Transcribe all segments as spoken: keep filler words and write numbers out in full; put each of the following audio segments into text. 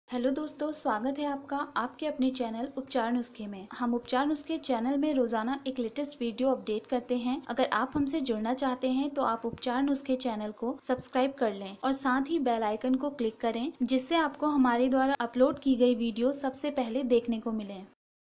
Hello दोस्तों, स्वागत है आपका आपके अपने चैनल उपचार नुस्खे में। हम उपचार नुस्खे चैनल में रोजाना एक लेटेस्ट वीडियो अपडेट करते हैं। अगर आप हमसे जुड़ना चाहते हैं तो आप उपचार नुस्खे चैनल को सब्सक्राइब कर लें और साथ ही बेल आइकन को क्लिक करें, जिससे आपको हमारे द्वारा अपलोड की गई वीडियो सबसे पहले देखने को मिले।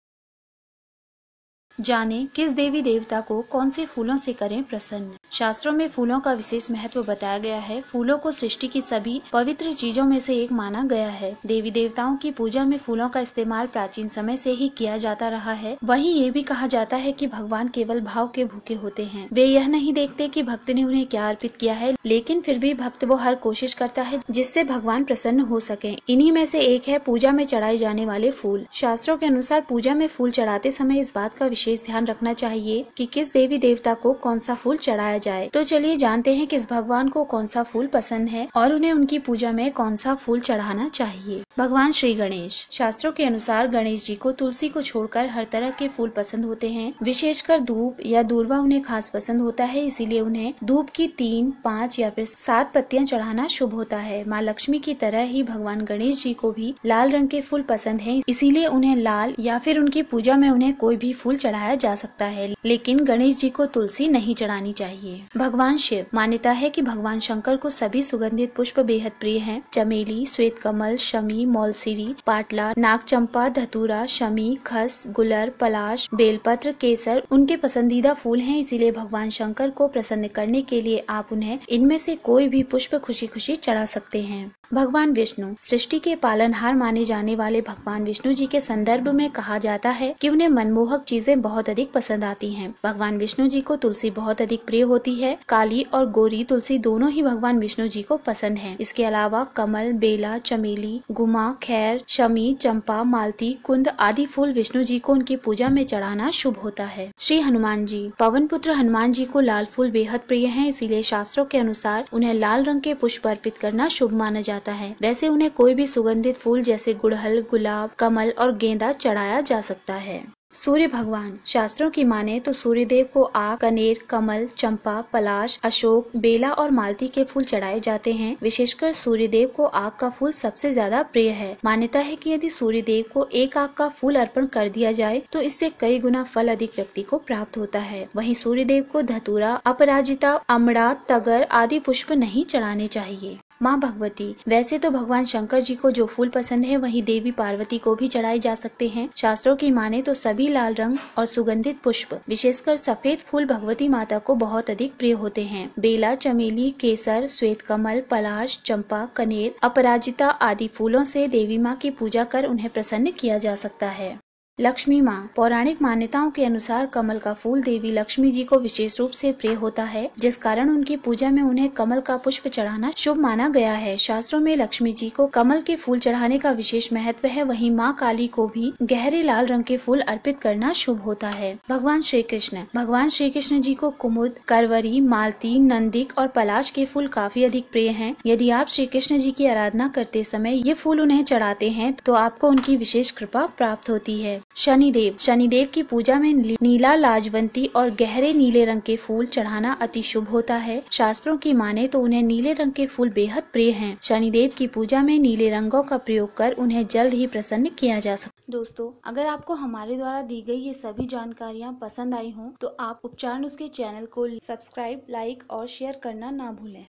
जाने किस देवी देवता को कौन से फूलों से करें प्रसन्न। शास्त्रों में फूलों का विशेष महत्व बताया गया है। फूलों को सृष्टि की सभी पवित्र चीजों में से एक माना गया है। देवी देवताओं की पूजा में फूलों का इस्तेमाल प्राचीन समय से ही किया जाता रहा है। वहीं ये भी कहा जाता है कि भगवान केवल भाव के भूखे होते हैं। वे यह नहीं देखते कि भक्त ने उन्हें क्या अर्पित किया है, लेकिन फिर भी भक्त वो हर कोशिश करता है जिससे भगवान प्रसन्न हो सके। इन्हीं में से एक है पूजा में चढ़ाए जाने वाले फूल। शास्त्रों के अनुसार पूजा में फूल चढ़ाते समय इस बात का विशेष ध्यान रखना चाहिए कि किस देवी देवता को कौन सा फूल चढ़ाया जाए। तो चलिए जानते हैं किस भगवान को कौन सा फूल पसंद है और उन्हें उनकी पूजा में कौन सा फूल चढ़ाना चाहिए। भगवान श्री गणेश। शास्त्रों के अनुसार गणेश जी को तुलसी को छोड़कर हर तरह के फूल पसंद होते हैं। विशेषकर धूप या दूर्वा उन्हें खास पसंद होता है, इसीलिए उन्हें धूप की तीन, पाँच या फिर सात पत्तियां चढ़ाना शुभ होता है। माँ लक्ष्मी की तरह ही भगवान गणेश जी को भी लाल रंग के फूल पसंद है, इसीलिए उन्हें लाल या फिर उनकी पूजा में उन्हें कोई भी फूल चढ़ाया जा सकता है, लेकिन गणेश जी को तुलसी नहीं चढ़ानी चाहिए। भगवान शिव। मान्यता है कि भगवान शंकर को सभी सुगंधित पुष्प बेहद प्रिय हैं। चमेली, श्वेत कमल, शमी, मौलसिरी, पाटला, नागचंपा, धतूरा, शमी, खस, गुलर, पलाश, बेलपत्र, केसर उनके पसंदीदा फूल हैं। इसीलिए भगवान शंकर को प्रसन्न करने के लिए आप उन्हें इनमें से कोई भी पुष्प खुशी खुशी चढ़ा सकते हैं। भगवान विष्णु। सृष्टि के पालनहार माने जाने वाले भगवान विष्णु जी के संदर्भ में कहा जाता है कि उन्हें मनमोहक चीजें बहुत अधिक पसंद आती हैं। भगवान विष्णु जी को तुलसी बहुत अधिक प्रिय होती है। काली और गोरी तुलसी दोनों ही भगवान विष्णु जी को पसंद हैं। इसके अलावा कमल, बेला, चमेली, गुमा, खैर, शमी, चंपा, मालती, कुंद आदि फूल विष्णु जी को उनकी पूजा में चढ़ाना शुभ होता है। श्री हनुमान जी। पवन पुत्र हनुमान जी को लाल फूल बेहद प्रिय हैं, इसीलिए शास्त्रों के अनुसार उन्हें लाल रंग के पुष्प अर्पित करना शुभ माना जाता है। वैसे उन्हें कोई भी सुगंधित फूल जैसे गुड़हल, गुलाब, कमल और गेंदा चढ़ाया जा सकता है। सूर्य भगवान। शास्त्रों की माने तो सूर्यदेव को आक, कनेर, कमल, चंपा, पलाश, अशोक, बेला और मालती के फूल चढ़ाए जाते हैं। विशेषकर सूर्यदेव को आक का फूल सबसे ज्यादा प्रिय है। मान्यता है कि यदि सूर्यदेव को एक आक का फूल अर्पण कर दिया जाए तो इससे कई गुना फल अधिक व्यक्ति को प्राप्त होता है। वहीं सूर्यदेव को धतूरा, अपराजिता, अमड़ा, तगर आदि पुष्प नहीं चढ़ाने चाहिए। माँ भगवती। वैसे तो भगवान शंकर जी को जो फूल पसंद है वही देवी पार्वती को भी चढ़ाए जा सकते हैं। शास्त्रों की माने तो सभी लाल रंग और सुगंधित पुष्प, विशेषकर सफेद फूल भगवती माता को बहुत अधिक प्रिय होते हैं। बेला, चमेली, केसर, श्वेत कमल, पलाश, चंपा, कनेर, अपराजिता आदि फूलों से देवी माँ की पूजा कर उन्हें प्रसन्न किया जा सकता है। लक्ष्मी माँ। पौराणिक मान्यताओं के अनुसार कमल का फूल देवी लक्ष्मी जी को विशेष रूप से प्रिय होता है, जिस कारण उनकी पूजा में उन्हें कमल का पुष्प चढ़ाना शुभ माना गया है। शास्त्रों में लक्ष्मी जी को कमल के फूल चढ़ाने का विशेष महत्व है। वहीं माँ काली को भी गहरे लाल रंग के फूल अर्पित करना शुभ होता है। भगवान श्री कृष्ण। भगवान श्री कृष्ण जी को कुमुद, करवरी, मालती, नंदिक और पलाश के फूल काफी अधिक प्रिय हैं। यदि आप श्री कृष्ण जी की आराधना करते समय ये फूल उन्हें चढ़ाते हैं तो आपको उनकी विशेष कृपा प्राप्त होती है। शनिदेव। शनिदेव की पूजा में नीला, लाजवंती और गहरे नीले रंग के फूल चढ़ाना अति शुभ होता है। शास्त्रों की माने तो उन्हें नीले रंग के फूल बेहद प्रिय हैं। शनिदेव की पूजा में नीले रंगों का प्रयोग कर उन्हें जल्द ही प्रसन्न किया जा सकता है। दोस्तों, अगर आपको हमारे द्वारा दी गई ये सभी जानकारियाँ पसंद आई हों तो आप उपचार नुस्खे चैनल को सब्सक्राइब, लाइक और शेयर करना ना भूलें।